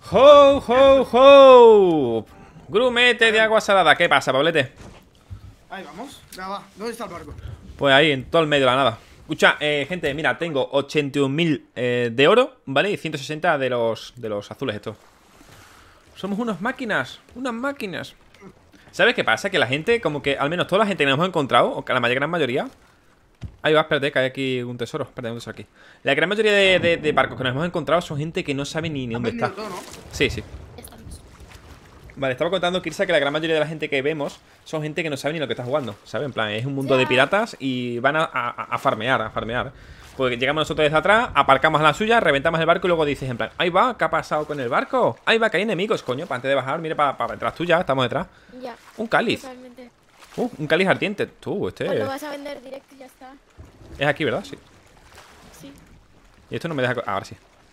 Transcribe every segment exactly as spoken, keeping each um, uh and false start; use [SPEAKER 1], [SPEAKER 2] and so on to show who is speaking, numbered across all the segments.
[SPEAKER 1] ¡Ho, ho, ho! Grumete de agua salada. ¿Qué pasa, Pablete?
[SPEAKER 2] Ahí vamos. Ya va. ¿Dónde está el barco?
[SPEAKER 1] Pues ahí, en todo el medio de la nada. Escucha, eh, gente, mira, tengo ochenta y un mil eh, de oro, ¿vale? Y ciento sesenta de los, de los azules estos. Somos unas máquinas, unas máquinas. ¿Sabes qué pasa? Que la gente, como que, al menos toda la gente que nos hemos encontrado, o que la mayor gran mayoría. Ahí va, espérate, que hay aquí un tesoro. Espérate, un tesoro aquí. La gran mayoría de, de, de barcos que nos hemos encontrado son gente que no sabe ni, ni dónde está.
[SPEAKER 2] Todo, ¿no?
[SPEAKER 1] Sí, sí. Vale, estaba contando, Kirsa, que la gran mayoría de la gente que vemos son gente que no sabe ni lo que está jugando, ¿sabes? En plan, es un mundo de piratas y van a, a, a farmear, a farmear. Pues llegamos nosotros desde atrás, aparcamos a la suya, reventamos el barco y luego dices, en plan, ahí va, ¿qué ha pasado con el barco? Ahí va, que hay enemigos, coño, para antes de bajar, mire, para, para detrás tuya, estamos detrás.
[SPEAKER 3] Ya.
[SPEAKER 1] Un cáliz.
[SPEAKER 3] Totalmente.
[SPEAKER 1] Uh, un cáliz ardiente. Tú, este...
[SPEAKER 3] Pues lo vas a vender directo y ya está.
[SPEAKER 1] Es aquí, ¿verdad? Sí.
[SPEAKER 3] Sí.
[SPEAKER 1] Y esto no me deja... Ahora sí.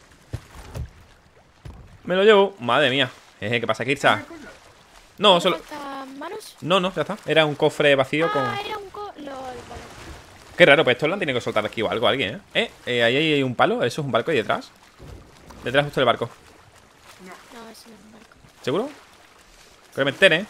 [SPEAKER 1] Me lo llevo. Madre mía. Jeje, ¿qué pasa, Kirsa? No, solo...
[SPEAKER 3] ¿Manos?
[SPEAKER 1] No, no, ya está. Era un cofre vacío
[SPEAKER 3] ah,
[SPEAKER 1] con...
[SPEAKER 3] era un co... Lol, vale.
[SPEAKER 1] Qué raro, pues esto lo han tenido que soltar aquí o algo alguien, ¿eh? ¿Eh? eh ahí hay un palo. Eso es un barco ahí detrás. Detrás justo del barco.
[SPEAKER 3] No, no, eso no es un barco.
[SPEAKER 1] ¿Seguro? Creo que me entere, ¿eh?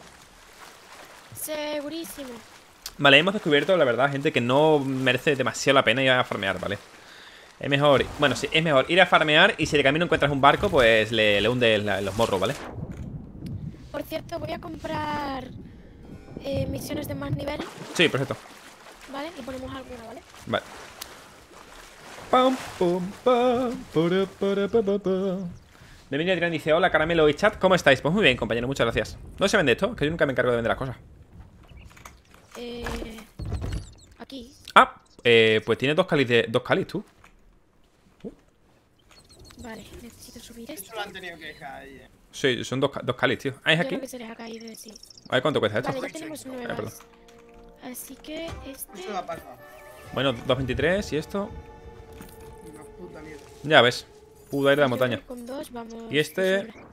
[SPEAKER 3] Segurísimo.
[SPEAKER 1] Vale, hemos descubierto, la verdad, gente que no merece demasiado la pena ir a farmear, ¿vale? Es mejor... Bueno, sí, es mejor ir a farmear y si de camino encuentras un barco, pues le, le hundes la, los morros, ¿vale?
[SPEAKER 3] Por cierto, voy a comprar eh, misiones de más nivel.
[SPEAKER 1] Sí, perfecto.
[SPEAKER 3] Vale, y ponemos alguna, ¿vale?
[SPEAKER 1] Vale. Pam, pum, pam, para, para, pa, pa, pa. Bienvenido, Adrián, dice, hola, Caramelo y chat, ¿cómo estáis? Pues muy bien, compañero, muchas gracias. ¿No se vende esto? Que yo nunca me encargo de vender las cosas.
[SPEAKER 3] Eh... Aquí.
[SPEAKER 1] Ah, eh, pues tiene dos cáliz de... Dos cáliz, tú. Uh.
[SPEAKER 3] Vale, necesito subir esto.
[SPEAKER 2] Esto lo han tenido que dejar ahí, eh.
[SPEAKER 1] Sí, son dos, dos cáliz, tío. Ah, es
[SPEAKER 3] Yo
[SPEAKER 1] aquí.
[SPEAKER 3] creo que se les ha caído, sí.
[SPEAKER 1] A ver cuánto cuesta esto.
[SPEAKER 3] Vale, ya tenemos nueve
[SPEAKER 1] Eh, perdón.
[SPEAKER 3] más. Así que este...
[SPEAKER 2] Esto da pasta.
[SPEAKER 1] Bueno, dos veintitrés y esto.
[SPEAKER 2] Una puta mierda.
[SPEAKER 1] Ya ves. Pudo ir de la
[SPEAKER 3] yo
[SPEAKER 1] montaña.
[SPEAKER 3] creo que con dos vamos
[SPEAKER 1] Y este-
[SPEAKER 3] de sobra.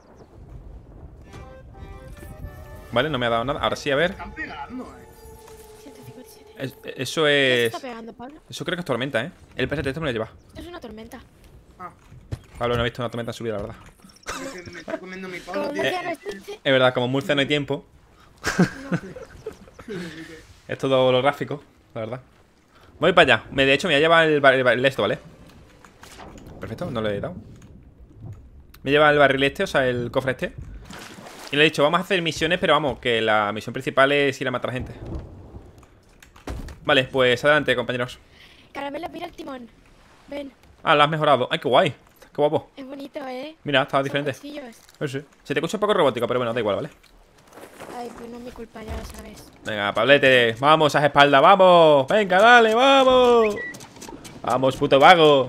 [SPEAKER 1] Vale, no me ha dado nada. Ahora sí, a ver.
[SPEAKER 2] Están pegando, eh.
[SPEAKER 3] ciento cincuenta y siete.
[SPEAKER 1] Es- eso
[SPEAKER 3] ¿Qué
[SPEAKER 1] es...
[SPEAKER 3] se está pegando, Pablo?
[SPEAKER 1] Eso creo que es tormenta, ¿eh? El P S T esto me lo lleva.
[SPEAKER 3] Esto es una tormenta.
[SPEAKER 2] Ah,
[SPEAKER 1] Pablo, no he visto una tormenta en su vida, la verdad.
[SPEAKER 2] es que me estoy comiendo mi
[SPEAKER 3] Como
[SPEAKER 2] palo, tío.
[SPEAKER 3] Murcia no existe,
[SPEAKER 1] Es verdad, como en Murcia no hay tiempo. Es todo lo gráfico, la verdad. Voy para allá. Me, de hecho, me ha llevado el, bar- el, bar- el esto, ¿vale? Perfecto, no le he dado. Me lleva el barril este, o sea, el cofre este. Y le he dicho, vamos a hacer misiones, pero vamos, que la misión principal es ir a matar gente. Vale, pues adelante, compañeros.
[SPEAKER 3] Caramelo, mira el timón. Ven,
[SPEAKER 1] Ah, lo has mejorado. Ay, qué guay. Qué guapo.
[SPEAKER 3] es bonito, ¿eh?
[SPEAKER 1] Mira, estaba
[SPEAKER 3] Son
[SPEAKER 1] diferente.
[SPEAKER 3] bolsillos.
[SPEAKER 1] Sí, sí. Se te escucha un poco robótico, pero bueno, da igual, ¿vale?
[SPEAKER 3] Ay, pues no es mi culpa, ya lo sabes.
[SPEAKER 1] Venga, Pablete, vamos a espalda, vamos. Venga, dale, vamos. Vamos, puto vago.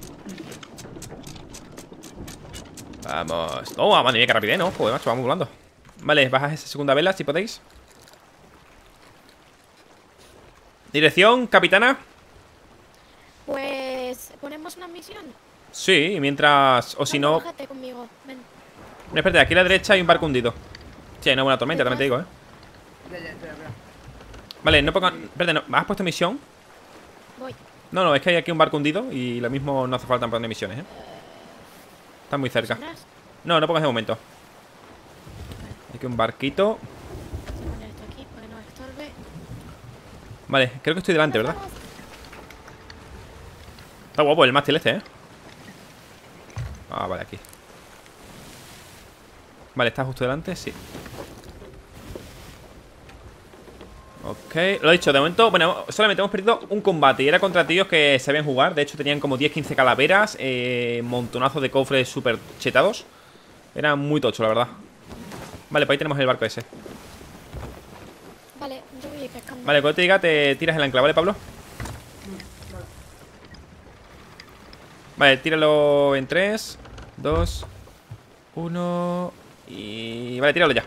[SPEAKER 1] Vamos. Oh, madre mía, qué rapidez, ¿no? Joder, macho, vamos volando. Vale, bajas esa segunda vela, si podéis. Dirección, capitana.
[SPEAKER 3] Pues... ¿ponemos una misión?
[SPEAKER 1] Sí, mientras... O si no...
[SPEAKER 3] Bájate conmigo, ven.
[SPEAKER 1] Mira, espérate, aquí a la derecha hay un barco hundido. Sí, hay una buena tormenta, también te digo, ¿eh?
[SPEAKER 2] Ya, ya, espera, espera.
[SPEAKER 1] Vale, no pongan... Espérate, ¿no? ¿Has puesto misión?
[SPEAKER 3] Voy.
[SPEAKER 1] No, no, es que hay aquí un barco hundido y lo mismo no hace falta poner misiones, ¿eh? Está muy cerca.
[SPEAKER 3] ¿Sonas?
[SPEAKER 1] No, no pongas de momento. Hay aquí un barquito.
[SPEAKER 3] Voy a poner esto aquí para que no estorbe.
[SPEAKER 1] Vale, creo que estoy delante, ¿verdad? Está guapo el mástil este, ¿eh? Ah, vale, aquí. Vale, está justo delante, sí. Ok, lo he dicho, de momento, bueno, solamente hemos perdido un combate y era contra tíos que sabían jugar. De hecho, tenían como diez quince calaveras, eh, montonazo de cofres súper chetados. Era muy tocho, la verdad. Vale, pues ahí tenemos el barco ese.
[SPEAKER 3] Vale, yo voy a ir pescando.
[SPEAKER 1] Vale, cuando te diga, te tiras el ancla, ¿vale, Pablo? Vale, tíralo en tres, dos, uno y... Vale, tíralo ya.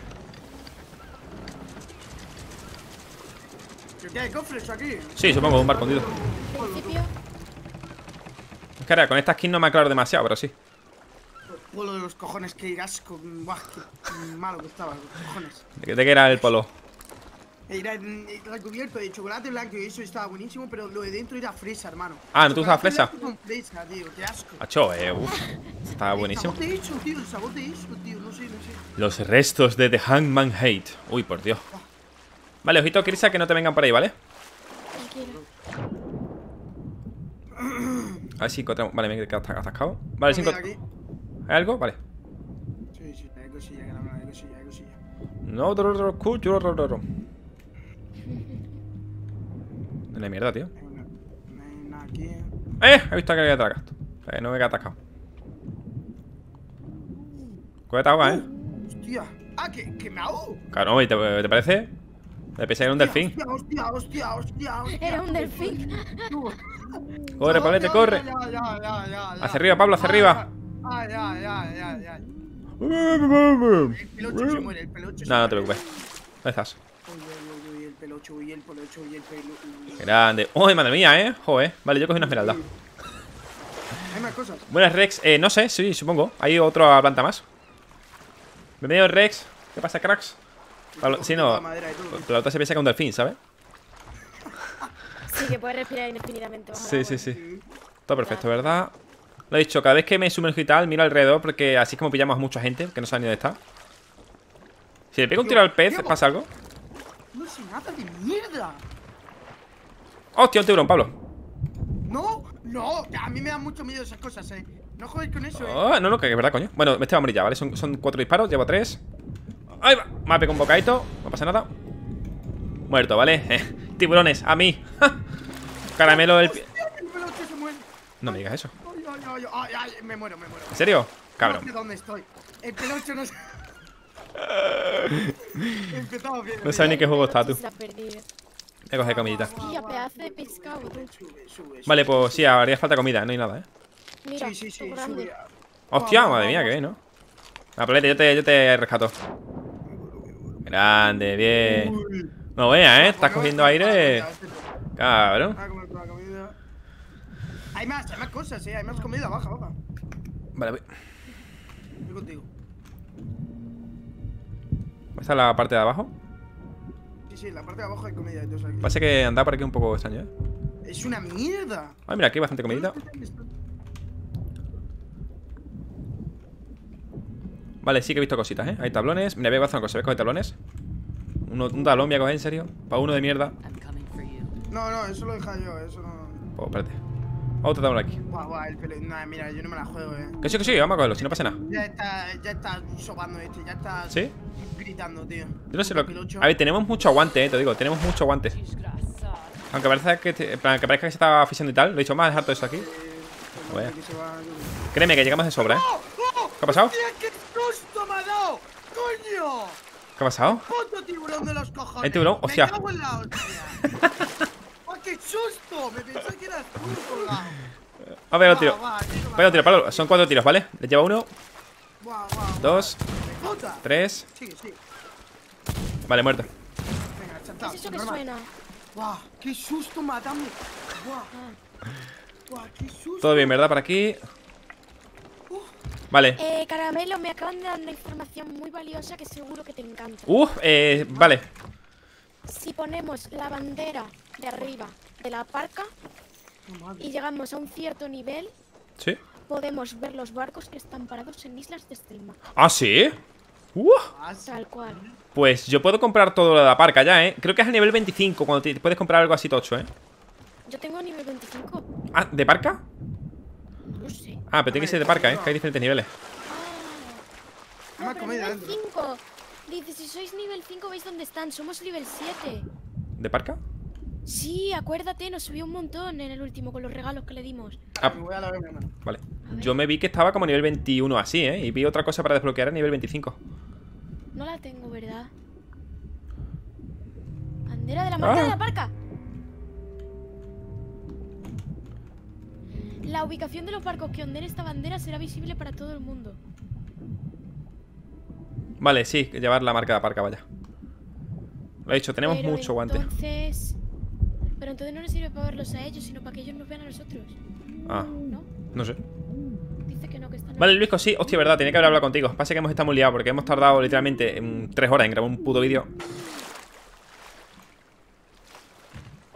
[SPEAKER 2] ¿Qué hay cofres aquí?
[SPEAKER 1] Sí, supongo, un barco hundido.
[SPEAKER 3] En principio,
[SPEAKER 1] Es que ahora, con esta skin no me aclaro demasiado, pero sí.
[SPEAKER 2] Polo de los cojones, qué asco. Buah, qué malo que estaba, los cojones.
[SPEAKER 1] ¿De qué, de qué era el polo?
[SPEAKER 2] Era mm, recubierto de chocolate blanco y eso estaba buenísimo, pero lo de dentro era fresa, hermano.
[SPEAKER 1] Ah, ¿no te gusta la fresa?
[SPEAKER 2] Chocolate blanco con fresa, tío, qué asco.
[SPEAKER 1] Acho, eh, uf. Estaba buenísimo.
[SPEAKER 2] El sabor de eso, tío, el sabor de eso, tío, no sé, no sé.
[SPEAKER 1] Los restos de The Hangman Hate. Uy, por Dios. Vale, ojito, Krisa, que no te vengan por ahí, ¿vale?
[SPEAKER 3] Tranquilo.
[SPEAKER 1] A ver si encontramos. Vale, me he quedado atascado. Vale, si
[SPEAKER 2] Comida
[SPEAKER 1] encontramos.
[SPEAKER 2] aquí.
[SPEAKER 1] ¿Hay algo? Vale.
[SPEAKER 2] Sí, sí, hay cosilla, que no, hay cosilla, hay cosilla.
[SPEAKER 1] No, no, no, escucho, no, no, no. De la mierda, tío.
[SPEAKER 2] No hay, no hay nada aquí.
[SPEAKER 1] ¡Eh! He visto que había atracado. O sea, no me he atascado. Cuídate agua, ¿eh?
[SPEAKER 2] Hostia. Ah, que, que me ahogo.
[SPEAKER 1] Claro, ¿te, te parece? Te pensé que era un delfín.
[SPEAKER 2] Hostia, hostia, hostia, hostia, hostia.
[SPEAKER 3] Era un delfín.
[SPEAKER 1] Corre,
[SPEAKER 2] No,
[SPEAKER 1] Pablete,
[SPEAKER 2] ya,
[SPEAKER 1] corre.
[SPEAKER 2] ya, ya, ya, ya, ya.
[SPEAKER 1] Hacia arriba, Pablo, hacia arriba.
[SPEAKER 2] Ah, ya, ya, ya, ya. El pelocho se muere, el pelocho se
[SPEAKER 1] No, no te
[SPEAKER 2] muere.
[SPEAKER 1] preocupes. ¿Dónde estás?
[SPEAKER 2] Uy, uy, uy, uy, el pelocho, uy, el pelocho, uy, el pelocho.
[SPEAKER 1] Grande. ¡Uy, madre mía, eh! Joder. Vale, yo cogí una esmeralda.
[SPEAKER 2] Hay más cosas.
[SPEAKER 1] Buenas, Rex. Eh, no sé, sí, supongo. Hay otra planta más. Bienvenido, Rex. ¿Qué pasa, cracks? Pablo, sí, no.
[SPEAKER 2] La madera y todo.
[SPEAKER 1] La otra se piensa que es un delfín, ¿sabes?
[SPEAKER 3] Sí, que puedes respirar indefinidamente. bajo el
[SPEAKER 1] Sí,
[SPEAKER 3] agua.
[SPEAKER 1] sí, sí. Todo perfecto, ¿verdad? Lo he dicho, cada vez que me sumerjo y tal, miro alrededor porque así es como pillamos a mucha gente que no sabe ni dónde está. Si le pego un tiro al pez, ¿pasa algo?
[SPEAKER 2] No sé nada de mierda.
[SPEAKER 1] ¡Hostia, un tiburón, Pablo!
[SPEAKER 2] No, no, a mí me dan mucho miedo esas cosas, eh. No joder con eso, eh.
[SPEAKER 1] Oh, no, no, que es verdad, coño. Bueno, me estoy a morir ya, ¿vale? Son, son cuatro disparos, llevo tres. ¡Ahí va! Me ha pegado un bocadito, no pasa nada. Muerto, ¿vale? Tiburones, a mí. Caramelo del pie.
[SPEAKER 2] Hostia, el pelocho se muere.
[SPEAKER 1] No me digas eso.
[SPEAKER 2] Ay, ay, ay, ay, ay, me muero, me muero.
[SPEAKER 1] ¿En serio?
[SPEAKER 2] No
[SPEAKER 1] Cabrón.
[SPEAKER 2] sé dónde estoy. El pelocho no sé. Empezamos bien.
[SPEAKER 1] No sabes ni qué juego está tú.
[SPEAKER 3] Se ha perdido.
[SPEAKER 1] Voy a coger comidita.
[SPEAKER 3] Hostia, pedazo de pescado, tú.
[SPEAKER 2] Sube, sube,
[SPEAKER 1] Vale,
[SPEAKER 2] sube.
[SPEAKER 1] pues sí, haría falta comida, no hay nada, ¿eh?
[SPEAKER 3] Mira,
[SPEAKER 2] Sí, sí, sí,
[SPEAKER 3] tú grande.
[SPEAKER 2] sube.
[SPEAKER 1] Hostia,
[SPEAKER 2] Vamos,
[SPEAKER 1] madre mía,
[SPEAKER 2] vamos.
[SPEAKER 1] que bien, ¿no? Ah, Palete, yo te, yo te rescato. Grande, bien.
[SPEAKER 2] Uy.
[SPEAKER 1] No veas, ¿eh? Estás
[SPEAKER 2] Bueno,
[SPEAKER 1] cogiendo
[SPEAKER 2] ah,
[SPEAKER 1] aire.
[SPEAKER 2] ah, ah,
[SPEAKER 1] Cabrón.
[SPEAKER 2] ah, comer toda la comida. Hay más, hay más cosas, eh. Hay más comida, baja, baja.
[SPEAKER 1] Vale, voy.
[SPEAKER 2] Voy contigo.
[SPEAKER 1] ¿Esta es la parte de abajo?
[SPEAKER 2] Sí, sí, en la parte de abajo hay comida. Entonces aquí.
[SPEAKER 1] Parece que andaba por aquí un poco extraño, ¿eh?
[SPEAKER 2] Es una mierda.
[SPEAKER 1] Ay, mira, aquí hay bastante comidita. Vale, sí que he visto cositas, ¿eh? Hay tablones. Mira, voy a hacer una cosa. ¿Ves coger tablones? Uno, un tablón voy a coger, en serio. Para uno de mierda.
[SPEAKER 2] No, no, eso lo he dejado yo, eso no.
[SPEAKER 1] Pues espérate. Otro tablón aquí.
[SPEAKER 2] Buah, buah, el pelo. Nah, mira, yo no me la juego, eh.
[SPEAKER 1] Que sí, que sí, vamos a cogerlo, si no pasa nada.
[SPEAKER 2] Ya está, ya está sobando este, ya está
[SPEAKER 1] ¿Sí?
[SPEAKER 2] gritando, tío.
[SPEAKER 1] Yo no sé lo que...
[SPEAKER 2] Pelocho.
[SPEAKER 1] A ver, tenemos mucho aguante, eh, te digo. Tenemos mucho aguante. Aunque parezca que, te- en plan, que parezca que se está asfixiando y tal. Lo he dicho, más a dejar todo eso aquí.
[SPEAKER 2] Eh,
[SPEAKER 1] A ver.
[SPEAKER 2] que se va, yo qué sé.
[SPEAKER 1] Créeme que llegamos de sobra, ¿eh?
[SPEAKER 2] ¡Oh! ¡Oh!
[SPEAKER 1] ¿Qué ha pasado?
[SPEAKER 2] ¡Hostia, qué susto me ha dado! ¡Coño!
[SPEAKER 1] ¿Qué ha pasado?
[SPEAKER 2] ¡Puto tiburón de los cojones!
[SPEAKER 1] ¿El tiburón? Hostia.
[SPEAKER 2] ¡Me cago en la hostia! ¡Oh, qué susto! Me pensé que eras tú, colgado.
[SPEAKER 1] A ver,
[SPEAKER 2] Va,
[SPEAKER 1] otro tiro.
[SPEAKER 2] va, tiro,
[SPEAKER 1] Vaya
[SPEAKER 2] va.
[SPEAKER 1] tiro, Pablo. Son cuatro tiros, ¿vale? Le lleva uno,
[SPEAKER 2] Buah, buah, buah.
[SPEAKER 1] dos,
[SPEAKER 2] ¡Me jota!
[SPEAKER 1] tres.
[SPEAKER 2] Sigue, sigue.
[SPEAKER 1] Vale, muerto.
[SPEAKER 2] Venga,
[SPEAKER 3] ¿Qué
[SPEAKER 2] chantado.
[SPEAKER 3] es eso que
[SPEAKER 2] normal.
[SPEAKER 3] suena?
[SPEAKER 2] ¡Buah! ¡Qué susto, matame! ¡Buah! ¡Buah, qué susto!
[SPEAKER 1] Todo bien, ¿verdad? Por aquí. Vale.
[SPEAKER 3] Eh, Caramelo, me acaban de dar una información muy valiosa que seguro que te encanta.
[SPEAKER 1] Uf, eh, vale.
[SPEAKER 3] Si ponemos la bandera de arriba de la parca
[SPEAKER 2] No, madre.
[SPEAKER 3] y llegamos a un cierto nivel,
[SPEAKER 1] ¿Sí?
[SPEAKER 3] podemos ver los barcos que están parados en islas desde el mar.
[SPEAKER 1] ¿Ah, sí? Uh,
[SPEAKER 2] Ah, sí.
[SPEAKER 3] Tal cual.
[SPEAKER 1] pues yo puedo comprar todo lo de la parca ya, ¿eh? Creo que es el nivel veinticinco cuando te puedes comprar algo así tocho, ¿eh?
[SPEAKER 3] Yo tengo nivel veinticinco.
[SPEAKER 1] Ah, ¿de parca?
[SPEAKER 3] No sé.
[SPEAKER 1] Ah, pero tiene que ser de parca, ¿eh? Que hay diferentes niveles.
[SPEAKER 2] Hay más
[SPEAKER 3] No, pero
[SPEAKER 2] comida
[SPEAKER 3] nivel
[SPEAKER 2] dentro.
[SPEAKER 3] cinco. Dice, si sois nivel cinco, ¿veis dónde están? Somos nivel siete.
[SPEAKER 1] ¿De parca?
[SPEAKER 3] Sí, acuérdate, nos subió un montón en el último con los regalos que le dimos.
[SPEAKER 1] Ah,
[SPEAKER 2] Me voy a la vez, mi hermano.
[SPEAKER 1] vale.
[SPEAKER 3] A ver.
[SPEAKER 1] Yo me vi que estaba como nivel veintiuno así, ¿eh? Y vi otra cosa para desbloquear a nivel veinticinco.
[SPEAKER 3] No la tengo, ¿verdad? Bandera de la marca
[SPEAKER 1] Ah.
[SPEAKER 3] de la parca. La ubicación de los barcos que onden esta bandera será visible para todo el mundo.
[SPEAKER 1] Vale, sí, llevar la marca de la parca, vaya. Lo he dicho, tenemos
[SPEAKER 3] Pero
[SPEAKER 1] mucho guante.
[SPEAKER 3] entonces... Pero entonces no nos sirve para verlos a ellos, sino para que ellos nos vean a nosotros.
[SPEAKER 1] Ah,
[SPEAKER 3] ¿No?
[SPEAKER 1] no sé.
[SPEAKER 3] Dice que no, que están...
[SPEAKER 1] Vale, Luisco, sí, hostia, verdad, tenía que haber hablado contigo. Pasa que hemos estado muy liados porque hemos tardado literalmente mm, tres horas en grabar un puto vídeo.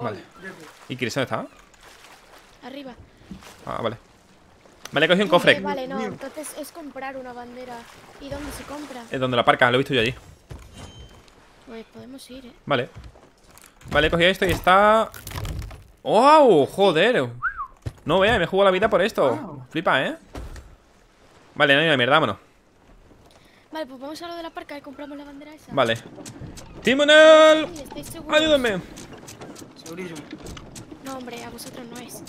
[SPEAKER 1] Vale. ¿Y Chris dónde está?
[SPEAKER 3] Arriba.
[SPEAKER 1] Ah, vale. Vale, he cogido un cofre.
[SPEAKER 3] Eh, vale, no, entonces es comprar una bandera. ¿Y dónde se compra?
[SPEAKER 1] Es donde la parca, lo he visto yo allí.
[SPEAKER 3] Pues podemos ir, eh.
[SPEAKER 1] Vale. Vale, he cogido esto y está... ¡Wow! Joder. No vea, me he jugado la vida por esto.
[SPEAKER 2] Wow.
[SPEAKER 1] Flipa, ¿eh? Vale, no hay una mierda, vámonos.
[SPEAKER 3] Vale, pues vamos a lo de la parca y compramos la bandera esa.
[SPEAKER 1] Vale. ¡Timonel!
[SPEAKER 3] Sí, ¿estáis seguros?
[SPEAKER 1] ¡Ayúdame!
[SPEAKER 2] Segurísimo.
[SPEAKER 3] No, hombre, a vosotros no es.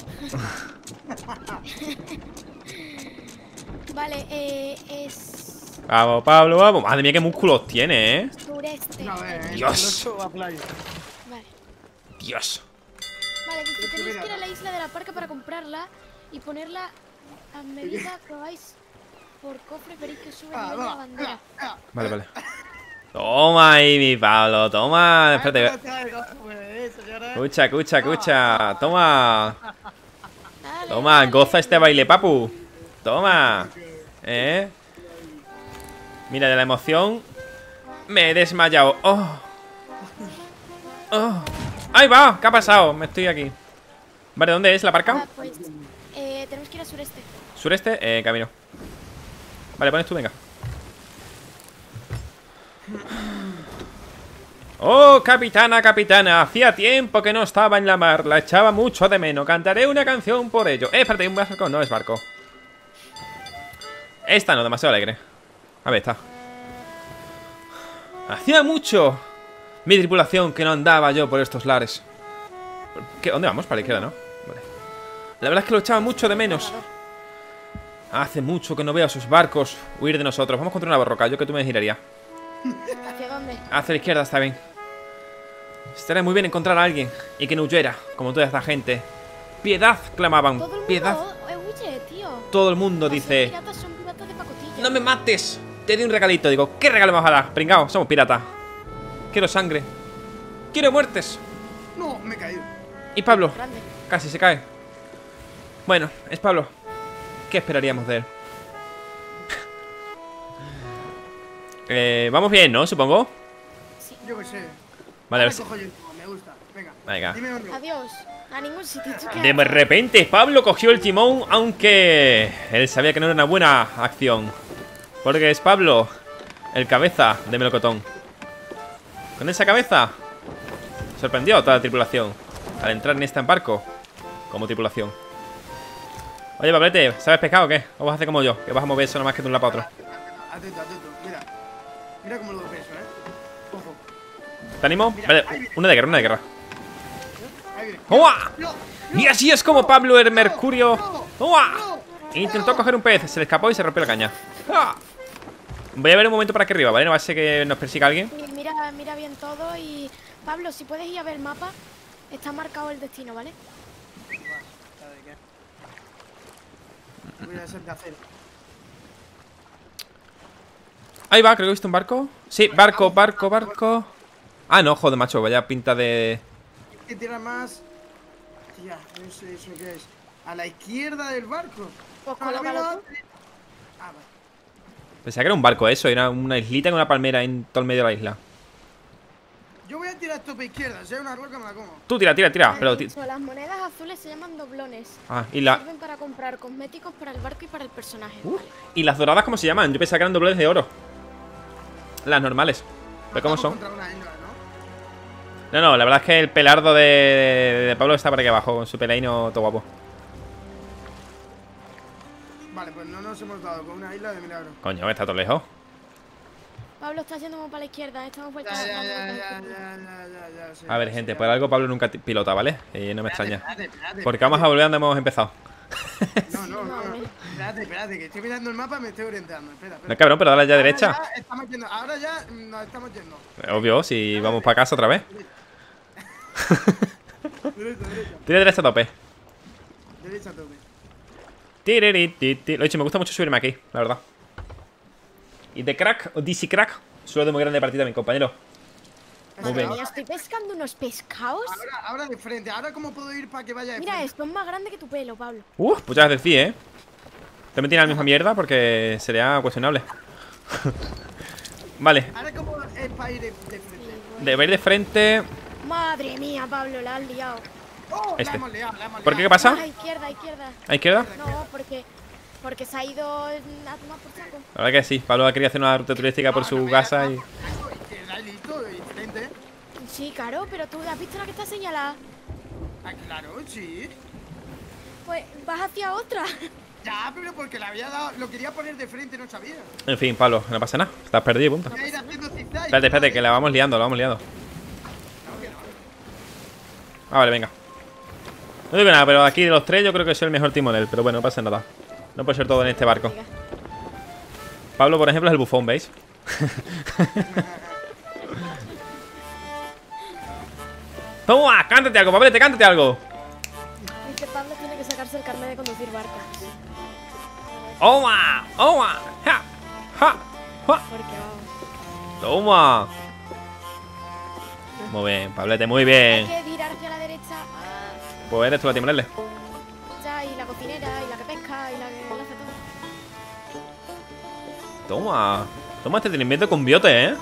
[SPEAKER 3] Vale, eh, es
[SPEAKER 1] Vamos, Pablo, vamos. Madre mía, qué músculos tiene, ¿eh?
[SPEAKER 3] sureste.
[SPEAKER 2] No, eh, eh,
[SPEAKER 1] Dios.
[SPEAKER 2] el ocho a playa.
[SPEAKER 3] Vale.
[SPEAKER 1] Dios.
[SPEAKER 3] Vale, dice, tenéis que ir a la isla de la parca para comprarla y ponerla a medida que vais por cofre, veréis que sube
[SPEAKER 2] Ah,
[SPEAKER 3] nivel de la
[SPEAKER 2] va,
[SPEAKER 3] bandera.
[SPEAKER 2] ah, ah.
[SPEAKER 1] Vale, vale. Toma ahí, mi Pablo, toma.
[SPEAKER 2] Ah,
[SPEAKER 1] Espérate.
[SPEAKER 2] no traigo, pues, señora.
[SPEAKER 1] Escucha, escucha, escucha. Toma.
[SPEAKER 3] Dale,
[SPEAKER 1] Toma,
[SPEAKER 3] dale.
[SPEAKER 1] goza este baile, papu. Toma. ¿Eh? Mira, de la emoción me he desmayado. Oh. Oh. ¡Ahí va! ¿Qué ha pasado? Me estoy aquí. Vale, ¿dónde es la
[SPEAKER 3] Ah,
[SPEAKER 1] parca?
[SPEAKER 3] pues eh, tenemos que ir a sureste.
[SPEAKER 1] Sureste, eh, camino. Vale, pones tú, venga. Oh, capitana, capitana, hacía tiempo que no estaba en la mar. La echaba mucho de menos. Cantaré una canción por ello. Eh, espérate, un barco. No es barco. Esta no, demasiado alegre. A ver, está. Hacía mucho mi tripulación que no andaba yo por estos lares. ¿Qué? ¿Dónde vamos? Para la izquierda, ¿no? Vale. La verdad es que lo echaba mucho de menos. Hace mucho que no veo a sus barcos huir de nosotros. Vamos contra una barroca, yo que tú me giraría.
[SPEAKER 3] ¿Hacia dónde?
[SPEAKER 1] Hacia la izquierda está bien. Estaría muy bien encontrar a alguien y que no huyera, como toda esta gente. Piedad, clamaban.
[SPEAKER 3] Todo el mundo
[SPEAKER 1] Piedad.
[SPEAKER 3] eh, huye, tío.
[SPEAKER 1] Todo el mundo
[SPEAKER 3] Los
[SPEAKER 1] dice:
[SPEAKER 3] piratas son piratas de pacotilla.
[SPEAKER 1] ¡no me mates! Te di un regalito. Digo, ¿qué regalo me vas a dar? Pringao, somos piratas. Quiero sangre. Quiero muertes.
[SPEAKER 2] No, me he caído.
[SPEAKER 1] Y Pablo,
[SPEAKER 3] Grande.
[SPEAKER 1] casi se cae. Bueno, es Pablo. ¿Qué esperaríamos de él? eh, vamos bien, ¿no? Supongo.
[SPEAKER 2] Yo qué sé.
[SPEAKER 1] Vale, a ver
[SPEAKER 2] Ahora
[SPEAKER 1] si...
[SPEAKER 2] cojo yo el timón, me gusta. Venga.
[SPEAKER 1] Venga.
[SPEAKER 2] Dime dónde.
[SPEAKER 3] Adiós. A ningún sitio, chica.
[SPEAKER 1] De repente Pablo cogió el timón, aunque él sabía que no era una buena acción. Porque es Pablo, el cabeza de melocotón. Con esa cabeza sorprendió a toda la tripulación al entrar en este barco como tripulación. Oye, Pablete, ¿sabes pescar o qué? ¿O vas a hacer como yo? Que vas a mover eso nomás que de un lado para otro.
[SPEAKER 2] Atento, atento. Mira. Mira cómo lo peso, eh. Ojo.
[SPEAKER 1] ¿Te animo? Vale, una de guerra, una de guerra.
[SPEAKER 2] Ahí viene.
[SPEAKER 1] ¡Uah!
[SPEAKER 2] No,
[SPEAKER 1] Y así es como Pablo el Mercurio
[SPEAKER 2] no,
[SPEAKER 1] ¡uah!
[SPEAKER 2] no,
[SPEAKER 1] Intentó coger un pez, se le escapó y se rompió la caña. ¡Ah! Voy a ver un momento para aquí arriba, ¿vale? No va a ser que nos persiga alguien.
[SPEAKER 3] Sí, Mira, mira bien todo y... Pablo, si puedes ir a ver el mapa, está marcado el destino, ¿vale?
[SPEAKER 2] ¿Sabe qué? Voy a ser de acero.
[SPEAKER 1] Ahí va, creo que he visto un barco. Sí, barco, barco, barco. Ah, no, joder, macho, vaya pinta de...
[SPEAKER 2] Que tira más. Tía, no sé eso qué es. A la izquierda del barco.
[SPEAKER 3] Pues
[SPEAKER 2] Ahora
[SPEAKER 3] colócalo
[SPEAKER 2] mismo-
[SPEAKER 3] tú.
[SPEAKER 2] Ah, vale.
[SPEAKER 1] Pensaba que era un barco eso, era una islita con una palmera en todo el medio de la isla.
[SPEAKER 2] Yo voy a tirar esto para izquierda. Si hay una roca, me la como.
[SPEAKER 1] Tú tira, tira, tira,
[SPEAKER 3] Han
[SPEAKER 1] pero... ti-
[SPEAKER 3] dicho, las monedas azules se llaman doblones.
[SPEAKER 1] Ah, y, la...
[SPEAKER 3] Sirven para comprar cosméticos para el barco y para el personaje.
[SPEAKER 1] Uh,
[SPEAKER 3] Vale.
[SPEAKER 1] ¿y las doradas cómo se llaman? Yo pensaba que eran doblones de oro. Las normales. ¿Pero cómo son?
[SPEAKER 2] Contra una isla,
[SPEAKER 1] No,
[SPEAKER 2] ¿no?
[SPEAKER 1] no, la verdad es que el pelardo de, de Pablo está por aquí abajo, con su pelaino todo guapo.
[SPEAKER 2] Vale, pues no nos hemos dado con una isla de milagro.
[SPEAKER 1] Coño, está todo lejos.
[SPEAKER 3] Pablo está yendo para la izquierda, estamos vueltas
[SPEAKER 2] Ya, ya,
[SPEAKER 3] a
[SPEAKER 2] ya,
[SPEAKER 3] la
[SPEAKER 2] ya, ya, ya, ya, ya, sí,
[SPEAKER 1] A ver,
[SPEAKER 2] sí,
[SPEAKER 1] gente,
[SPEAKER 2] ya.
[SPEAKER 1] por algo Pablo nunca ti- pilota, ¿vale? Y no me extraña.
[SPEAKER 2] Espérate, espérate,
[SPEAKER 1] Porque vamos a volver donde hemos empezado.
[SPEAKER 2] No, no, no, no. Espérate, espérate, que estoy mirando el mapa y me estoy orientando. Espera, espera.
[SPEAKER 1] No, cabrón, pero dale ya
[SPEAKER 2] Ahora
[SPEAKER 1] derecha.
[SPEAKER 2] ya estamos yendo, ahora ya nos estamos yendo.
[SPEAKER 1] Obvio, si vamos para casa otra vez.
[SPEAKER 2] Derecha, derecha.
[SPEAKER 1] Tira derecha a tope.
[SPEAKER 2] Derecha a tope.
[SPEAKER 1] Tirirititi. Lo he dicho, me gusta mucho subirme aquí, la verdad. Y de crack, o D C crack, suelo de muy grande partida, mi compañero. Muy
[SPEAKER 3] Madre
[SPEAKER 1] bien.
[SPEAKER 3] mía, estoy pescando unos pescados.
[SPEAKER 2] Ahora, ahora de frente. Ahora, ¿cómo puedo ir para que vaya de
[SPEAKER 3] Mira,
[SPEAKER 2] frente?
[SPEAKER 3] esto es más grande que tu pelo, Pablo.
[SPEAKER 1] Uf, pues ya decía, ¿eh? También tiene la misma mierda porque sería cuestionable. Vale,
[SPEAKER 2] Ahora, ¿cómo es para ir de, de frente?
[SPEAKER 1] de ver de frente.
[SPEAKER 3] Madre mía, Pablo, la has liado.
[SPEAKER 2] ¡Oh!
[SPEAKER 1] Este.
[SPEAKER 2] La hemos liado, la hemos
[SPEAKER 1] ¿Por qué? ¿Qué
[SPEAKER 2] liado.
[SPEAKER 1] pasa?
[SPEAKER 3] A izquierda, a izquierda.
[SPEAKER 1] ¿A izquierda?
[SPEAKER 3] No, porque, porque se ha ido a tomar por saco.
[SPEAKER 1] La verdad que sí. Pablo quería hacer una ruta turística por
[SPEAKER 2] No,
[SPEAKER 1] su
[SPEAKER 2] no me
[SPEAKER 1] casa
[SPEAKER 2] hagas
[SPEAKER 1] y...
[SPEAKER 2] caso, izquierda y listo, diferente.
[SPEAKER 3] Sí, claro, pero tú has visto la que está señalada.
[SPEAKER 2] Ah, claro, sí.
[SPEAKER 3] Pues vas hacia otra.
[SPEAKER 2] Ya, pero porque la había dado, lo quería poner de frente, no sabía.
[SPEAKER 1] En fin, Pablo, no pasa nada. Estás perdido, punto.
[SPEAKER 2] Voy a ir haciendo zigzag.
[SPEAKER 1] Espérate, espérate, que la vamos liando, la vamos liando. Ah, vale, venga. No digo nada, pero aquí de los tres yo creo que soy el mejor timonel. Pero bueno, no pasa nada. No puede ser todo en este barco.
[SPEAKER 3] Venga.
[SPEAKER 1] Pablo, por ejemplo, es el bufón, ¿veis? ¡Toma! ¡Cántate algo, Pablete! ¡Cántate algo!
[SPEAKER 3] Dice Pablo tiene que sacarse el carnet de conducir barca.
[SPEAKER 1] ¡Toma! ¡Toma! ¡Ja! ¡Ja! ¡Ja!
[SPEAKER 3] Porque vamos.
[SPEAKER 1] ¡Toma! Muy bien, Pablete, muy
[SPEAKER 3] Hay
[SPEAKER 1] bien.
[SPEAKER 3] que girar hacia la derecha. Ah,
[SPEAKER 1] Pues eres tú la timonel.
[SPEAKER 3] ya, y la cocinera, y la que pesca, y la que lo hace todo.
[SPEAKER 1] Toma. Toma entretenimiento con biote, ¿eh?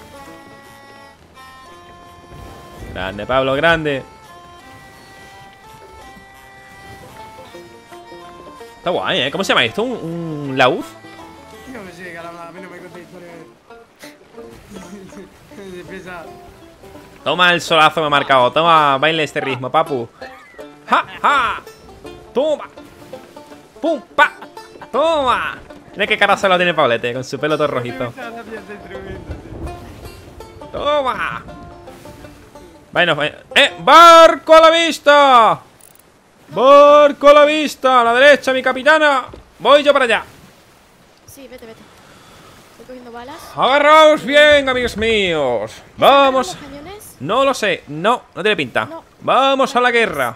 [SPEAKER 1] Grande, Pablo, grande. Está guay, ¿eh? ¿Cómo se llama esto? ¿Un, un laúd?
[SPEAKER 2] No me sigue, caramba, a mí no me conté historia. De pesa.
[SPEAKER 1] Toma el solazo me ha marcado. Toma, baile este ritmo, papu. ¡Ja, ja! ¡Toma! ¡Pum, pa! ¡Toma! Mira qué cara solo tiene Pablete, con su pelo todo rojito. ¡Toma! Bueno, ¡eh! ¡Barco a la vista! ¡Barco a la vista! ¡A la derecha, mi capitana! Voy yo para allá.
[SPEAKER 3] Sí, vete, vete. Estoy cogiendo balas.
[SPEAKER 1] Agarraos bien, amigos míos. Vamos.
[SPEAKER 3] ¿Los cañones?
[SPEAKER 1] No lo sé. No, no tiene pinta.
[SPEAKER 3] No.
[SPEAKER 1] Vamos a la guerra.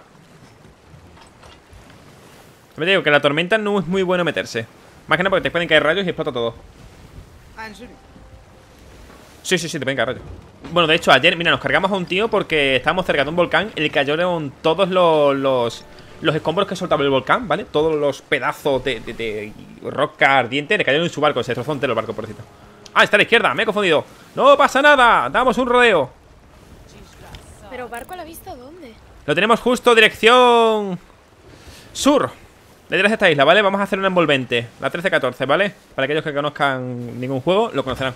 [SPEAKER 1] Me digo que la tormenta no es muy bueno meterse. Más que nada porque te pueden caer rayos y explota todo.
[SPEAKER 2] Ah, ¿en serio?
[SPEAKER 1] Sí, sí, sí, te pueden caer rayos. Bueno, de hecho, ayer, mira, nos cargamos a un tío porque estábamos cerca de un volcán. El que cayeron todos los, los, los escombros que soltaba el volcán, ¿vale? Todos los pedazos de, de, de roca ardiente le cayeron en su barco. Se destrozó entero el barco, pobrecito. Ah, está a la izquierda, me he confundido. No pasa nada, damos un rodeo.
[SPEAKER 3] ¿Pero barco a la vista dónde?
[SPEAKER 1] Lo tenemos justo dirección sur. Detrás de esta isla, ¿vale? Vamos a hacer una envolvente. La trece catorce, ¿vale? Para aquellos que conozcan ningún juego, lo conocerán.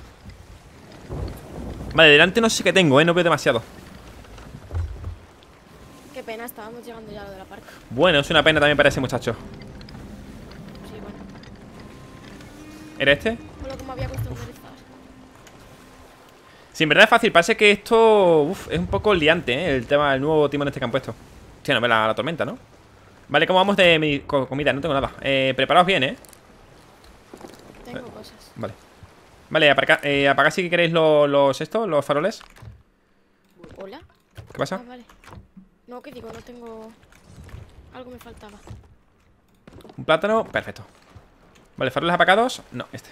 [SPEAKER 1] Vale, delante no sé qué tengo, ¿eh? No veo demasiado.
[SPEAKER 3] Qué pena, estábamos llegando ya a lo de la parca.
[SPEAKER 1] Bueno, es una pena también para ese muchacho.
[SPEAKER 3] Sí, bueno.
[SPEAKER 1] ¿Era este?
[SPEAKER 3] Con lo que me había costado enderezar.
[SPEAKER 1] Sí, en verdad es fácil. Parece que esto uf, es un poco liante, ¿eh? El tema, el nuevo timón este que han puesto. Sí, no ve la, la tormenta, ¿no? Vale, ¿cómo vamos de mi co comida? No tengo nada. Eh, preparaos bien, ¿eh?
[SPEAKER 3] Tengo cosas.
[SPEAKER 1] Vale. Vale, apaga, eh, apagad si queréis los, los estos, los faroles.
[SPEAKER 3] ¿Hola?
[SPEAKER 1] ¿Qué pasa?
[SPEAKER 3] Ah, vale. No, que digo, no tengo... Algo me faltaba.
[SPEAKER 1] Un plátano, perfecto. Vale, faroles apagados. No, este.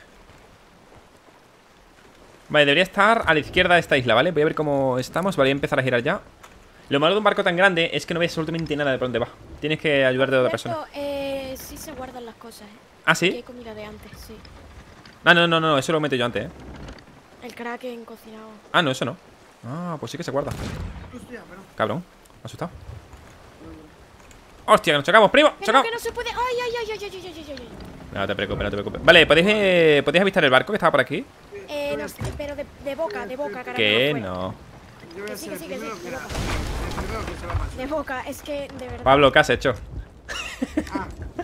[SPEAKER 1] Vale, debería estar a la izquierda de esta isla, ¿vale? Voy a ver cómo estamos. Vale, voy a empezar a girar ya. Lo malo de un barco tan grande es que no ves absolutamente nada de por dónde va. Tienes que ayudarte de otra persona.
[SPEAKER 3] Esto, eh, sí se guardan las cosas, ¿eh?
[SPEAKER 1] ¿Ah,
[SPEAKER 3] Y hay
[SPEAKER 1] sí?
[SPEAKER 3] comida de antes, sí.
[SPEAKER 1] Ah, no, no, no, eso lo meto yo antes, ¿eh?
[SPEAKER 3] El kraken cocinado.
[SPEAKER 1] Ah, no, eso no. Ah, pues sí que se guarda.
[SPEAKER 2] Hostia, pero.
[SPEAKER 1] Cabrón, me ha asustado. ¡Hostia, que nos chocamos, primo!
[SPEAKER 3] Que no,
[SPEAKER 1] ¡Chocamos!
[SPEAKER 3] que no se puede. ¡Ay, ay, ay, ay, ay, ay, ay, ay, ay!
[SPEAKER 1] No te preocupes, no te preocupes. Vale, ¿podéis, eh, ¿podéis avistar el barco que estaba por aquí?
[SPEAKER 3] Eh, no, sé, pero de, de boca, de boca, carajo.
[SPEAKER 1] Que
[SPEAKER 3] fuera.
[SPEAKER 1] no.
[SPEAKER 2] Yo voy a
[SPEAKER 3] Que sí,
[SPEAKER 2] ser
[SPEAKER 3] que
[SPEAKER 2] el
[SPEAKER 3] sí, que
[SPEAKER 2] primero
[SPEAKER 3] sí,
[SPEAKER 2] que
[SPEAKER 3] de
[SPEAKER 2] la-
[SPEAKER 3] boca.
[SPEAKER 2] el primero que se va más.
[SPEAKER 3] De boca, es que de verdad.
[SPEAKER 1] Pablo, ¿qué has hecho?
[SPEAKER 2] Ah.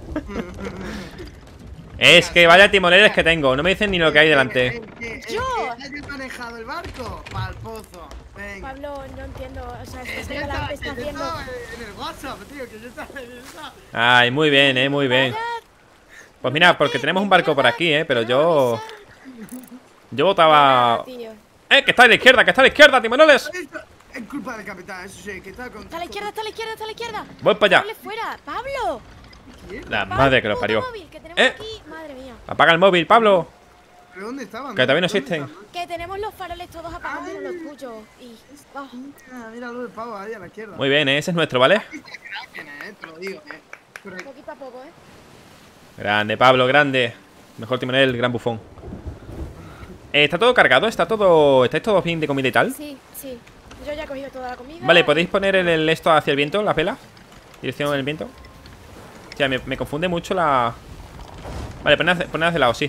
[SPEAKER 1] Es que vaya timoneles que tengo. No me dicen ni lo que hay delante.
[SPEAKER 2] El que, el
[SPEAKER 3] ¡Yo!
[SPEAKER 2] que haya manejado el barco, pa'l pozo. Venga.
[SPEAKER 3] Pablo, no entiendo. O sea,
[SPEAKER 2] Que
[SPEAKER 3] este
[SPEAKER 2] yo
[SPEAKER 3] galán
[SPEAKER 2] estaba,
[SPEAKER 3] te está
[SPEAKER 2] que yo
[SPEAKER 3] haciendo.
[SPEAKER 2] estaba en el WhatsApp, tío, que yo estaba en esa.
[SPEAKER 1] Ay, muy bien, eh, muy bien. Pues mira, porque tenemos un barco por aquí, eh, pero yo... Yo
[SPEAKER 3] Nada,
[SPEAKER 1] votaba...
[SPEAKER 3] tío.
[SPEAKER 1] ¡Eh, que está a la izquierda, que está a la izquierda, timoneles!
[SPEAKER 2] Esto es culpa del capitán, eso sí, que está con.
[SPEAKER 3] Está a la izquierda, está a la izquierda, está a la izquierda.
[SPEAKER 1] Voy para allá.
[SPEAKER 3] Dale fuera, Pablo.
[SPEAKER 1] La
[SPEAKER 3] Pablo,
[SPEAKER 1] madre que lo
[SPEAKER 3] puto
[SPEAKER 1] parió.
[SPEAKER 3] móvil que tenemos
[SPEAKER 1] Eh.
[SPEAKER 3] aquí. Madre mía.
[SPEAKER 1] Apaga el móvil, Pablo.
[SPEAKER 2] ¿Pero dónde estaban?
[SPEAKER 1] Que todavía no
[SPEAKER 2] ¿Dónde
[SPEAKER 1] existen.
[SPEAKER 2] estaban?
[SPEAKER 3] Que tenemos los faroles todos apagados menos los tuyos. Y. oh,
[SPEAKER 2] Ah, míralo el pavo ahí a la izquierda.
[SPEAKER 1] Muy bien, eh, ese es nuestro, ¿vale?
[SPEAKER 2] Kraken, eh, te lo digo, eh. Pero
[SPEAKER 3] poquito a poco, eh.
[SPEAKER 1] Grande, Pablo, grande. Mejor timonel, gran bufón. Eh, ¿Está todo cargado? ¿Está todo... ¿Estáis todos bien de comida y tal?
[SPEAKER 3] Sí, sí. Yo ya he cogido toda la comida.
[SPEAKER 1] Vale, ¿podéis poner el, el esto hacia el viento, las velas? Dirección del viento. O sea, me, me confunde mucho la... Vale, poned, poned de lado, sí.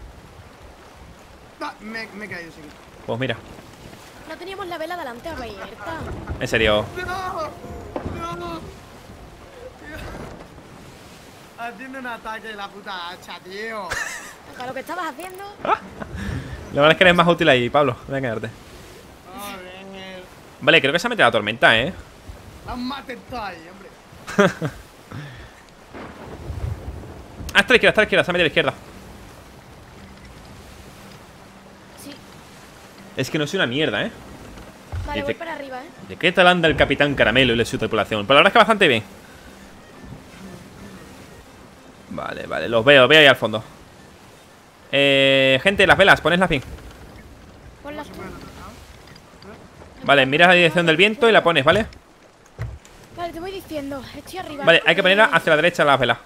[SPEAKER 2] Ah, me, me he caído, sí.
[SPEAKER 1] Pues mira.
[SPEAKER 3] No teníamos la vela delante abierta.
[SPEAKER 1] En serio.
[SPEAKER 2] ¡No! ¡No! Haciendo un ataque de la puta hacha, tío.
[SPEAKER 3] Para lo que estabas haciendo.
[SPEAKER 1] La verdad es que eres más útil ahí, Pablo. Voy a quedarte.
[SPEAKER 2] Joder.
[SPEAKER 1] Vale, creo que se ha metido la tormenta, ¿eh?
[SPEAKER 2] La matado ahí, hombre.
[SPEAKER 1] Ah, está a la izquierda, está a la izquierda, se ha metido a la izquierda.
[SPEAKER 3] Sí.
[SPEAKER 1] Es que no soy una mierda, ¿eh?
[SPEAKER 3] Vale,
[SPEAKER 1] Dice-
[SPEAKER 3] voy para arriba, ¿eh?
[SPEAKER 1] ¿De qué tal anda el Capitán Caramelo y su tripulación? Pero la verdad es que bastante bien. Vale, vale, los veo, veo ahí al fondo. Eh, gente, las velas, ponedlas bien.
[SPEAKER 3] Ponlas tú.
[SPEAKER 1] Vale, miras la dirección del viento y la pones, ¿vale?
[SPEAKER 3] Vale, te voy diciendo. Estoy arriba.
[SPEAKER 1] Vale, hay que ponerla
[SPEAKER 3] porque-
[SPEAKER 1] hacia la derecha las velas.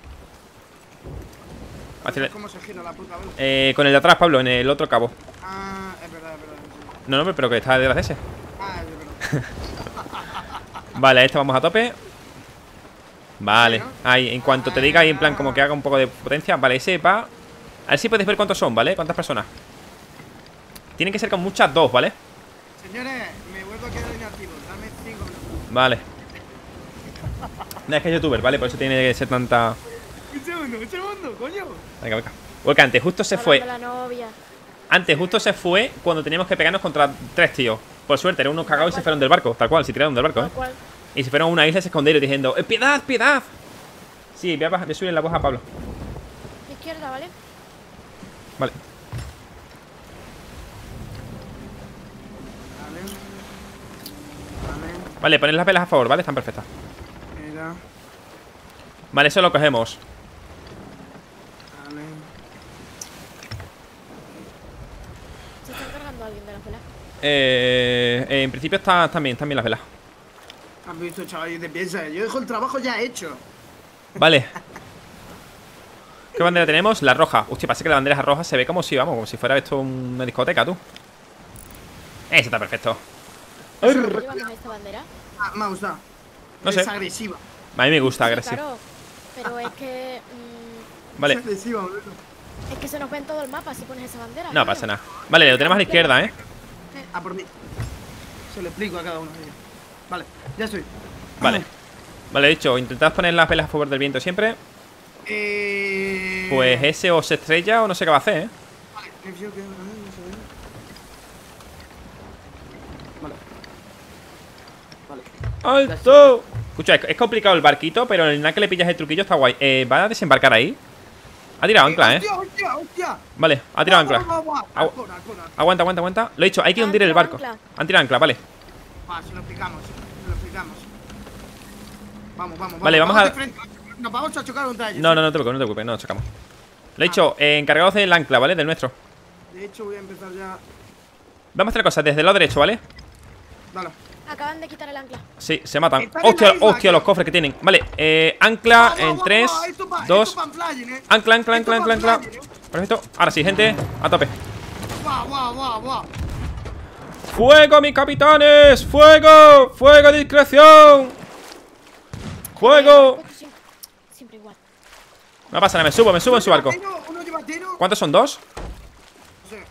[SPEAKER 1] Hacia la-
[SPEAKER 2] ¿Cómo se gira la puta vela?
[SPEAKER 1] eh, con el de atrás, Pablo, en el otro cabo.
[SPEAKER 2] Ah, es verdad, es verdad. Sí.
[SPEAKER 1] No, no, pero que está detrás de ese.
[SPEAKER 2] Ah, es verdad.
[SPEAKER 1] Vale, a este vamos a tope. Vale, ahí, en cuanto te diga ahí en plan como que haga un poco de potencia. Vale, ese va. A ver si podéis ver cuántos son, ¿vale? Cuántas personas. Tienen que ser con muchas dos, ¿vale?
[SPEAKER 2] Señores, me vuelvo a quedar inactivo. Dame cinco minutos.
[SPEAKER 1] Vale. No, es que es youtuber, ¿vale? Por eso tiene que ser tanta...
[SPEAKER 2] Un segundo, un segundo, coño.
[SPEAKER 1] Venga, venga. Porque antes justo se fue.
[SPEAKER 3] Hablando la novia.
[SPEAKER 1] Antes justo se fue cuando teníamos que pegarnos contra tres tíos. Por suerte, eran unos cagados y se fueron del barco. Tal cual, se tiraron del barco,
[SPEAKER 3] Tal
[SPEAKER 1] ¿eh?
[SPEAKER 3] cual.
[SPEAKER 1] Y se fueron a una isla y se escondieron diciendo ¡Eh, piedad, piedad! Sí, voy a, bajar- voy a subir la voz a Pablo.
[SPEAKER 3] Izquierda, ¿vale?
[SPEAKER 1] Vale.
[SPEAKER 2] Vale. Vale.
[SPEAKER 1] Vale, poned las velas a favor, ¿vale? Están perfectas.
[SPEAKER 2] Mira.
[SPEAKER 1] Vale, eso lo cogemos.
[SPEAKER 2] Vale.
[SPEAKER 3] Se está encargando alguien de las velas.
[SPEAKER 1] Eh, en principio está, están bien, están bien las velas.
[SPEAKER 2] ¿Has visto, chaval? Y te piensas, yo dejo el trabajo ya hecho.
[SPEAKER 1] Vale. ¿Qué bandera tenemos? La roja. Hostia, pasa que la bandera roja se ve como si, vamos, como si fuera esto una discoteca, tú. Ese está perfecto.
[SPEAKER 3] ¿Cómo llevamos a esta bandera?
[SPEAKER 2] Ah, me ha gustado.
[SPEAKER 1] No
[SPEAKER 2] Es
[SPEAKER 1] sé.
[SPEAKER 2] agresiva.
[SPEAKER 1] A mí me gusta,
[SPEAKER 3] Sí,
[SPEAKER 1] agresivo.
[SPEAKER 3] claro. Pero es que. mm,
[SPEAKER 1] Vale.
[SPEAKER 2] Es agresiva, boludo.
[SPEAKER 3] es que se nos ve en todo el mapa si pones esa bandera.
[SPEAKER 1] No
[SPEAKER 3] tío.
[SPEAKER 1] pasa nada. Vale, lo tenemos a la izquierda, ¿eh?
[SPEAKER 2] A por mí. Se lo explico a cada uno de ellos. Vale, ya estoy.
[SPEAKER 1] Vale. Vale, dicho, intentad poner las velas a favor del viento siempre.
[SPEAKER 2] Eh...
[SPEAKER 1] Pues ese o se estrella o no sé qué va a hacer, ¿eh?
[SPEAKER 2] Vale, me fío que- Vale. Vale.
[SPEAKER 1] ¡Alto! Escucha, es, es complicado el barquito, pero en el que le pillas el truquillo está guay. Eh, ¿va a desembarcar ahí? Ha tirado ancla, ¿eh?
[SPEAKER 2] ¡Hostia, hostia, hostia!
[SPEAKER 1] Vale, ha tirado ancla.
[SPEAKER 2] Guau, guau, guau.
[SPEAKER 1] Agu-
[SPEAKER 2] Alcor, alcor, alcor.
[SPEAKER 1] Aguanta, aguanta, aguanta. Lo he dicho, hay que
[SPEAKER 3] Han
[SPEAKER 1] hundir el
[SPEAKER 3] tirado
[SPEAKER 1] barco.
[SPEAKER 3] ancla.
[SPEAKER 1] Han tirado ancla, vale.
[SPEAKER 2] Va, se lo explicamos, se lo explicamos. Vamos, vamos,
[SPEAKER 1] Vale, vamos a-
[SPEAKER 2] de frente. Nos vamos a chocar contra ellos.
[SPEAKER 1] No, no, no te preocupes, no te preocupes, no nos sacamos. Lo he dicho, eh, encargados del ancla, ¿vale? Del nuestro.
[SPEAKER 2] De hecho, voy a empezar ya.
[SPEAKER 1] Vamos a hacer cosas desde el lado derecho, ¿vale?
[SPEAKER 2] Dale.
[SPEAKER 3] Acaban de quitar el ancla.
[SPEAKER 1] Sí, se matan.
[SPEAKER 2] Están en la
[SPEAKER 1] Hostia,
[SPEAKER 2] isla,
[SPEAKER 1] hostia,
[SPEAKER 2] tío.
[SPEAKER 1] los cofres que tienen. Vale, eh, ancla
[SPEAKER 2] Guau, guau,
[SPEAKER 1] en
[SPEAKER 2] guau,
[SPEAKER 1] tres,
[SPEAKER 2] guau, esto pa-
[SPEAKER 1] dos.
[SPEAKER 2] esto pa' flying, eh.
[SPEAKER 1] Ancla, ancla,
[SPEAKER 2] Esto
[SPEAKER 1] ancla, ancla,
[SPEAKER 2] pa'
[SPEAKER 1] ancla.
[SPEAKER 2] flying, eh.
[SPEAKER 1] Perfecto. Ahora sí, gente, a tope.
[SPEAKER 2] Guau, guau, guau, guau.
[SPEAKER 1] ¡Fuego, mis capitanes! ¡Fuego! ¡Fuego, discreción! ¡Fuego!
[SPEAKER 3] Siempre, siempre igual.
[SPEAKER 1] No pasa nada, me subo, me subo en su barco.
[SPEAKER 2] Uno lleva tiro, uno lleva tiro.
[SPEAKER 1] ¿Cuántos son? ¿Dos?
[SPEAKER 2] No sé.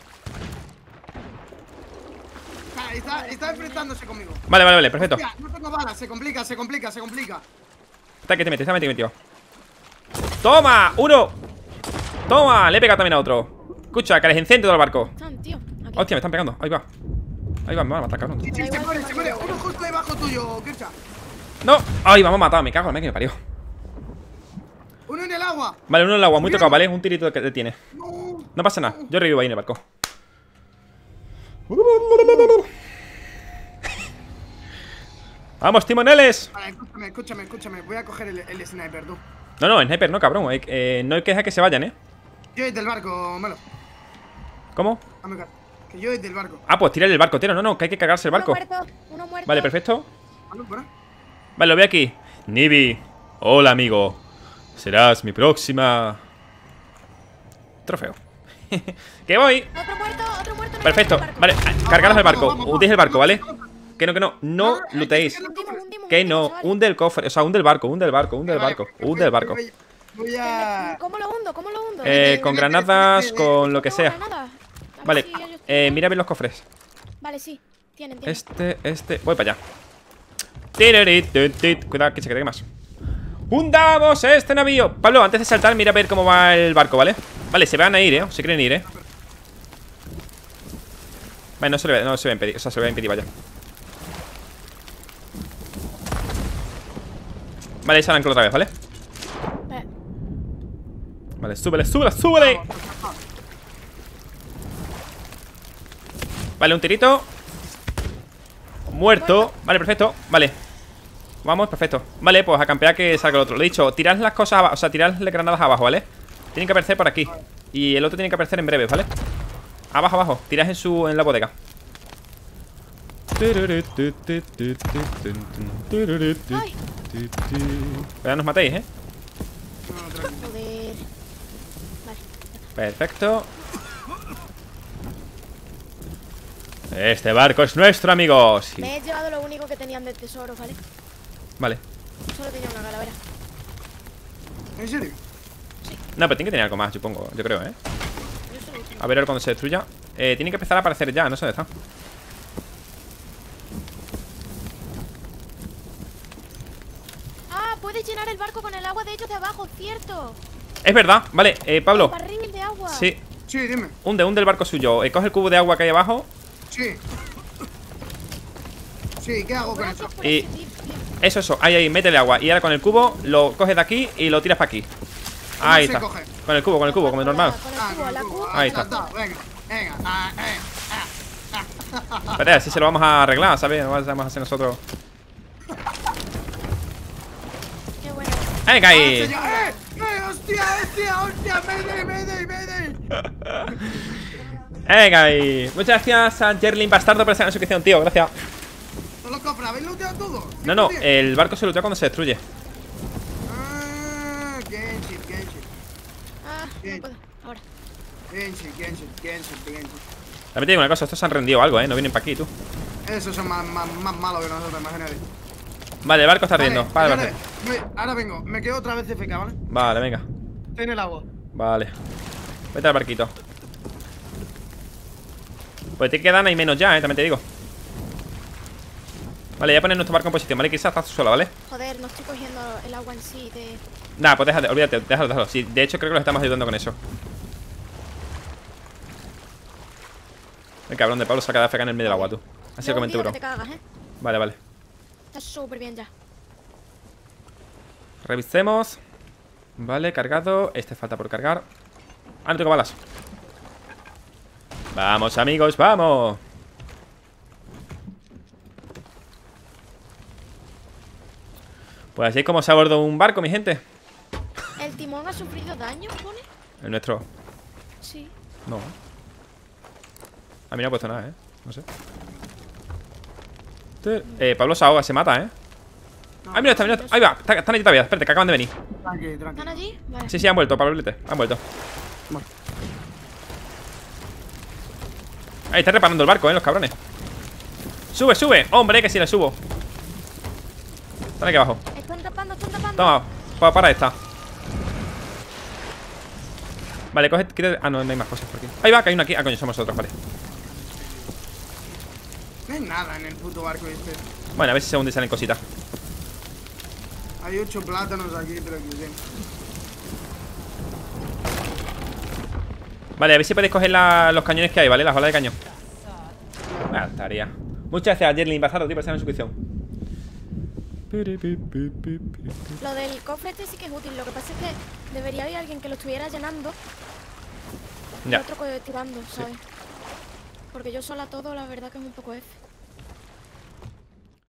[SPEAKER 2] Ah, Está, está enfrentándose conmigo.
[SPEAKER 1] Vale, vale, vale, perfecto.
[SPEAKER 2] Hostia, no tengo balas, se complica, se complica, se complica.
[SPEAKER 1] Está que te metes, está metido, metido. ¡Toma! ¡Uno! ¡Toma! Le he pegado también a otro. Escucha, que les enciende todo el barco.
[SPEAKER 3] Están, tío. Aquí.
[SPEAKER 1] Hostia, me están pegando. Ahí va. Ahí va, me van a matar, cabrón.
[SPEAKER 2] Sí, sí, se muere, se muere. Uno justo debajo tuyo, Kircha.
[SPEAKER 1] ¡No! ¡Ay, vamos a matar! Me cago en la que me parió.
[SPEAKER 2] Uno en el agua.
[SPEAKER 1] Vale, uno en el agua, muy tocado, ¿vale? Un tirito que tiene.
[SPEAKER 2] No.
[SPEAKER 1] No pasa nada, yo revivo ahí en el barco. ¡Vamos, timoneles!
[SPEAKER 2] Vale, escúchame, escúchame, escúchame. Voy a coger el, el sniper, tú.
[SPEAKER 1] No, no, sniper no, cabrón. Hay- eh, no hay que dejar que se vayan, ¿eh?
[SPEAKER 2] Yo desde el barco, Melo.
[SPEAKER 1] ¿Cómo?
[SPEAKER 2] Dame caso. Que yo desde el barco.
[SPEAKER 1] Ah, pues tira el barco, tira. No, no, que hay que cagarse el barco.
[SPEAKER 3] Uno muerto, uno muerto.
[SPEAKER 1] Vale, perfecto.
[SPEAKER 2] ¿Vale? ¿Para?
[SPEAKER 1] Vale, lo veo aquí. Nibi. Hola, amigo. Serás mi próxima... Trofeo. Que voy.
[SPEAKER 3] Otro muerto, otro muerto. en el
[SPEAKER 1] Perfecto.
[SPEAKER 3] barco.
[SPEAKER 1] Vale, cargaros el barco.
[SPEAKER 2] Vamos, vamos,
[SPEAKER 1] Hundís el barco, ¿vale?
[SPEAKER 2] vamos,
[SPEAKER 1] Que no, que no. No
[SPEAKER 2] No, no,
[SPEAKER 1] lootéis.
[SPEAKER 2] es que
[SPEAKER 3] Hundimos, hundimos,
[SPEAKER 1] Que
[SPEAKER 3] hundimos,
[SPEAKER 1] no.
[SPEAKER 3] chavales.
[SPEAKER 1] Hunde el cofre. O sea, hunde el barco. Hunde el barco. Hunde el
[SPEAKER 2] Vale,
[SPEAKER 1] barco.
[SPEAKER 2] voy-
[SPEAKER 1] Hunde el barco.
[SPEAKER 2] Voy, voy a...
[SPEAKER 3] ¿Cómo lo hundo? ¿Cómo lo hundo?
[SPEAKER 1] Eh, con granadas,
[SPEAKER 2] eh,
[SPEAKER 1] con lo que
[SPEAKER 3] No,
[SPEAKER 1] sea.
[SPEAKER 3] granada. A ver
[SPEAKER 1] Vale.
[SPEAKER 3] si ellos
[SPEAKER 1] Eh,
[SPEAKER 3] tienen.
[SPEAKER 1] mira bien los cofres.
[SPEAKER 3] Vale, sí. Tienen, tienen.
[SPEAKER 1] Este, este. Voy para allá. Tiririt, tit, tit. Cuidado, que se quede más. ¡Hundamos este navío! Pablo, antes de saltar, mira a ver cómo va el barco, ¿vale? Vale, se van a ir, ¿eh? Se quieren ir, ¿eh? Vale, no se le, no se va a impedir. O sea, se le va a impedir, vaya. Vale, se ancla otra vez, ¿vale?
[SPEAKER 3] Eh,
[SPEAKER 1] Vale, súbele, súbele, súbele. Vale, un tirito. Muerto. Vale, perfecto. Vale. Vamos, perfecto. Vale, pues a campear que salga el otro. Lo he dicho, tirad las cosas abajo. O sea, tirad las granadas abajo, ¿vale? Tienen que aparecer por aquí. Y el otro tiene que aparecer en breve, ¿vale? Abajo, abajo. Tirad en su en la bodega.
[SPEAKER 3] Ay.
[SPEAKER 1] Ya nos matéis, ¿eh?
[SPEAKER 2] No, tranquilo.
[SPEAKER 3] Joder. Vale.
[SPEAKER 1] Perfecto. Este barco es nuestro, amigos. Sí.
[SPEAKER 3] Me he llevado lo único que tenían de tesoros, ¿vale?
[SPEAKER 1] Vale.
[SPEAKER 3] Solo tenía una calavera.
[SPEAKER 2] ¿En serio?
[SPEAKER 1] No, pero tiene que tener algo más, supongo. Yo creo, ¿eh?
[SPEAKER 3] Yo solo tengo.
[SPEAKER 1] A ver ahora cuando se destruya. Eh, tiene que empezar a aparecer ya, no sé dónde está.
[SPEAKER 3] Ah, puedes llenar el barco con el agua de ellos de abajo, cierto.
[SPEAKER 1] Es verdad, vale, eh, Pablo.
[SPEAKER 3] El barril de agua.
[SPEAKER 1] Sí,
[SPEAKER 2] Sí, dime.
[SPEAKER 1] hunde, hunde el barco suyo. Eh, coge el cubo de agua que hay abajo.
[SPEAKER 2] Sí. Sí, ¿qué hago con eso?
[SPEAKER 3] Gracias por
[SPEAKER 1] Y-
[SPEAKER 3] ese tip, tío.
[SPEAKER 1] Eso, eso, ahí, ahí, métele agua. Y ahora con el cubo lo coges de aquí y lo tiras para aquí. Ahí
[SPEAKER 2] se
[SPEAKER 1] está.
[SPEAKER 2] coge?
[SPEAKER 1] Con el cubo, con el cubo, como normal.
[SPEAKER 3] Con el
[SPEAKER 2] Ah,
[SPEAKER 3] cubo,
[SPEAKER 2] con el
[SPEAKER 3] la
[SPEAKER 2] cubo.
[SPEAKER 3] cubo.
[SPEAKER 2] Ah,
[SPEAKER 1] Ahí está.
[SPEAKER 2] salta, Venga, venga. Ah, eh, ah.
[SPEAKER 1] Espera, así se lo vamos a arreglar, ¿sabes? No vamos a hacer nosotros.
[SPEAKER 3] Qué bueno.
[SPEAKER 1] ¡Venga
[SPEAKER 2] Ah,
[SPEAKER 1] ahí!
[SPEAKER 2] señor. ¡Eh! ¡Eh! ¡Hostia, hostia, hostia! ¡Mayday, mayday, mayday!
[SPEAKER 1] ¡Venga ahí! Muchas gracias a Jerlin Bastardo por esa suscripción, tío. Gracias.
[SPEAKER 2] ¿No lo compra? ¿Habéis looteado todo?
[SPEAKER 1] No, no,
[SPEAKER 2] ¿Cien por cien?
[SPEAKER 1] el barco se lootea cuando se destruye.
[SPEAKER 2] Ah, Genshin, Genshin.
[SPEAKER 3] Ah,
[SPEAKER 2] Bien.
[SPEAKER 3] no puedo. Ahora.
[SPEAKER 2] Genshin, Genshin, Genshin, Genshin.
[SPEAKER 1] También te digo una cosa, estos se han rendido algo, ¿eh? No vienen para aquí, tú.
[SPEAKER 2] Esos son más, más, más malos que nosotros, imagínate.
[SPEAKER 1] Vale, el barco está riendo. Vale,
[SPEAKER 2] señores,
[SPEAKER 1] vale.
[SPEAKER 2] voy- ahora vengo. Me quedo otra vez C F K, ¿vale?
[SPEAKER 1] Vale, venga.
[SPEAKER 2] Estoy en el agua.
[SPEAKER 1] Vale. Vete al barquito. Pues te quedan ahí menos ya, ¿eh? También te digo. Vale, ya poner nuestro barco en posición, ¿vale? Quizás estás sola, ¿vale?
[SPEAKER 3] Joder, no estoy cogiendo el agua en sí de...
[SPEAKER 1] Nada, pues déjate, olvídate, déjalo, déjalo. Sí, de hecho creo que los estamos ayudando con eso. El cabrón de Pablo se ha quedado fecado en el medio del agua, tú. Así
[SPEAKER 3] Lo
[SPEAKER 1] como en
[SPEAKER 3] hundido que
[SPEAKER 1] tiburón.
[SPEAKER 3] te cagas, ¿eh?
[SPEAKER 1] Vale, vale.
[SPEAKER 3] Está súper bien ya.
[SPEAKER 1] Revisemos. Vale, cargado. Este falta por cargar. Ah, no tengo balas. Vamos, amigos, vamos. Pues así es como se aborda un barco, mi gente.
[SPEAKER 3] ¿El timón ha sufrido daño, pone?
[SPEAKER 1] El nuestro.
[SPEAKER 3] Sí.
[SPEAKER 1] No. A mí no ha puesto nada, ¿eh? No sé. Eh, Pablo se ahoga, se mata, ¿eh? ¡Ay, mira, está, mira! ¡Ahí va! Está- Están allí todavía, espérate, que acaban de venir.
[SPEAKER 2] Tranqui,
[SPEAKER 3] ¿Están
[SPEAKER 2] tranqui.
[SPEAKER 3] allí? Vale.
[SPEAKER 1] Sí, sí, han vuelto, Pablete. Han vuelto.
[SPEAKER 2] Bueno.
[SPEAKER 1] Ahí está reparando el barco, ¿eh? Los cabrones. ¡Sube, sube! ¡Hombre, que sí le subo! Están aquí abajo.
[SPEAKER 3] Están tapando, están tapando.
[SPEAKER 1] Toma, pa- para esta. Vale, coge, quita- ah, no, no hay más cosas por aquí. Ahí va, que hay uno aquí. Ah, coño, somos nosotros, vale.
[SPEAKER 2] No hay nada en el puto barco este.
[SPEAKER 1] Bueno, a ver si según salen cositas.
[SPEAKER 2] Hay ocho plátanos aquí, pero que sí.
[SPEAKER 1] Vale, a ver si podéis coger la- los cañones que hay, ¿vale? Las balas de cañón. Ah, estaría. Muchas gracias a Jerlin Bazardo, tío, por estar en suscripción.
[SPEAKER 3] Lo del cofre este sí que es útil. Lo que pasa es que debería haber alguien que lo estuviera llenando y
[SPEAKER 1] Ya.
[SPEAKER 3] otro co- tirando, ¿sabes? Porque yo sola todo, la verdad que es un poco F.